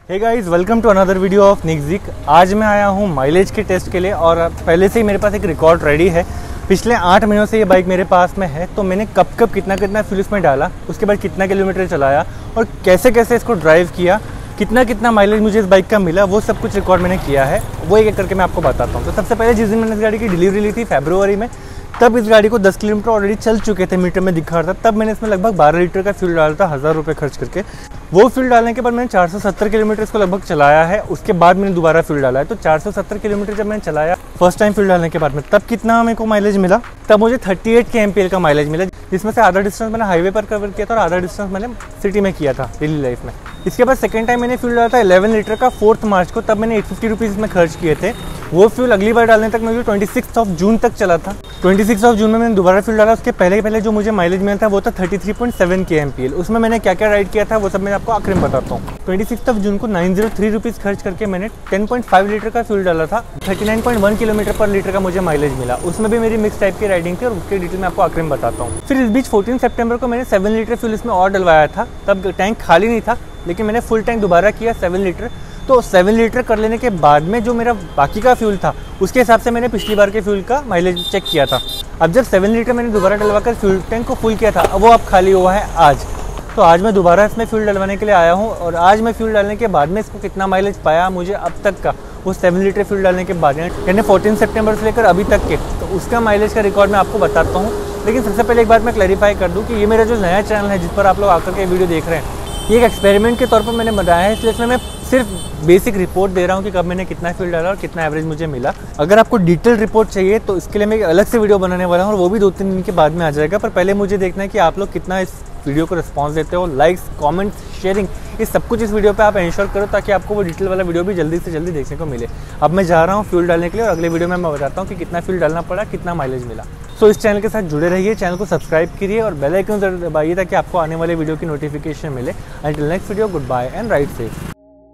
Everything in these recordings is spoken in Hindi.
Hey guys, welcome to another video of निक्जिक। आज मैं आया हूँ माइलेज के टेस्ट के लिए और पहले से ही मेरे पास एक रिकॉर्ड रेडी है। पिछले 8 महीनों से ये बाइक मेरे पास में है, तो मैंने कब कितना फ्यूल इसमें डाला, उसके बाद कितना किलोमीटर चलाया और कैसे कैसे इसको ड्राइव किया, कितना माइलेज मुझे इस बाइक का मिला, वो सब कुछ रिकॉर्ड मैंने किया है। वो एक एक करके मैं आपको बताता हूँ। तो सबसे पहले जिस दिन मैंने इस गाड़ी की डिलीवरी ली थी फरवरी में, तब इस गाड़ी को 10 किलोमीटर ऑलरेडी चल चुके थे, मीटर में दिखा रहा था। तब मैंने इसमें लगभग 12 लीटर का फ्यूल डाला था 1000 रुपये खर्च करके। वो फ्यूल डालने के बाद मैंने 470 किलोमीटर इसको लगभग चलाया है। उसके बाद मैंने दोबारा फ्यूल डाला है। तो 470 किलोमीटर जब मैंने चलाया फर्स्ट टाइम फ्यूल डालने के बाद में, तब कितना मेरे को माइलेज मिला, तब मुझे 38 kmpl का माइलेज मिला, जिसमें से आधा डिस्टेंस मैंने हाईवे पर कवर किया था और आधा डिस्टेंस मैंने सिटी में किया था डेली लाइफ में। इसके बाद सेकंड टाइम मैंने फ्यूल डाला था 11 लीटर का 4 मार्च को, तब मैंने 850 रुपीज़ में खर्च किए थे। वो फ्यूल अगली बार डालने तक मुझे 26 जून तक चला था। 26 जून में मैंने दोबारा फ्यूल डाला। उसके पहले जो मुझे माइलेज मिला था वो था 33.7 kmpl। उसमें मैंने क्या क्या राइड किया था वो सब मैं आपको आखिर में बताता हूँ। 26 जून को 903 रुपीज़ खर्च करके मैंने 10.5 लीटर का फ्यूल डाला था। 39.1 किलोमीटर पर लीटर का मुझे माइलेज मिला। उसमें भी मेरी मिक्स टाइप की राइडिंग थी और उसके डिटेल मैं आपको आखिर में बताता हूँ। फिर इस बीच 14 सितंबर को मैंने 7 लीटर फ्यूल इसमें और डलवाया था। तब टैंक खाली नहीं था, लेकिन मैंने फुल टैंक दोबारा किया 7 लीटर। तो 7 लीटर कर लेने के बाद में जो मेरा बाकी का फ्यूल था, उसके हिसाब से मैंने पिछली बार के फ्यूल का माइलेज चेक किया था। अब जब 7 लीटर मैंने दोबारा डलवाकर फ्यूल टैंक को फुल किया था, वो अब खाली हुआ है आज। तो आज मैं दोबारा इसमें फ्यूल डलवाने के लिए आया हूँ और आज मैं फ्यूल डालने के बाद में इसको कितना माइलेज पाया मुझे अब तक का, वो 7 लीटर फ्यूल डालने के बाद यानी 14 सितंबर से लेकर अभी तक के, तो उसका माइलेज का रिकॉर्ड मैं आपको बताता हूँ। लेकिन सबसे पहले एक बात मैं क्लैरिफाई कर दूँ कि ये मेरा जो नया चैनल है जिस पर आप लोग आकर के वीडियो देख रहे हैं, ये एक एक्सपेरिमेंट के तौर पर मैंने बनाया है। इसलिए इसमें मैं सिर्फ बेसिक रिपोर्ट दे रहा हूँ कि कब मैंने कितना फ्यूल डाला और कितना एवरेज मुझे मिला। अगर आपको डिटेल रिपोर्ट चाहिए तो इसके लिए मैं एक अलग से वीडियो बनाने वाला हूँ और वो भी 2-3 दिन के बाद में आ जाएगा। पर पहले मुझे देखना है कि आप लोग कितना इस वीडियो को रिस्पॉन्स देते हो। लाइक्स, कमेंट्स, शेयरिंग, ये सब कुछ इस वीडियो पे आप इंश्योर करो ताकि आपको वो डिटेल वाला वीडियो भी जल्दी से जल्दी देखने को मिले। अब मैं जा रहा हूँ फ्यूल डालने के लिए और अगले वीडियो में मैं बताता हूँ कि कितना फ्यूल डालना पड़ा, कितना माइलेज मिला। सो इस चैनल के साथ जुड़े रहिए, चैनल को सब्सक्राइब करिए और बेल आइकन जरूर दबाइए ताकि आपको आने वाले वीडियो की नोटिफिकेशन मिले। Until next video, good bye and ride safe.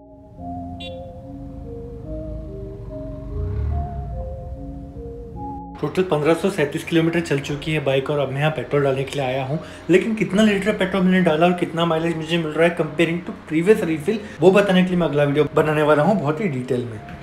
Total 1537 kilometre चल चुकी है बाइक और अब मैं यहाँ पेट्रोल डालने के लिए आया हूँ। लेकिन कितना लीटर पेट्रोल मैंने डाला और कितना माइलेज मुझे मिल रहा है कंपेयरिंग टू प्रीवियस रिफिल, वो बताने के लिए मैं अगला वीडियो बनाने वाला हूँ बहुत ही डिटेल में।